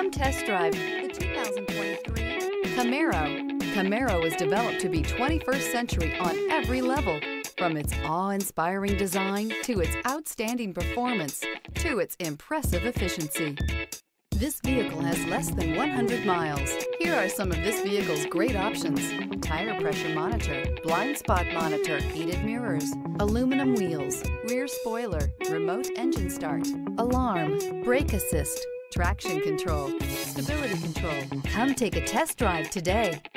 Come test drive the 2023 Camaro. Camaro is developed to be 21st century on every level, from its awe-inspiring design to its outstanding performance to its impressive efficiency. This vehicle has less than 100 miles. Here are some of this vehicle's great options: tire pressure monitor, blind spot monitor, heated mirrors, aluminum wheels, rear spoiler, remote engine start, alarm, brake assist, traction control, stability control. Come take a test drive today.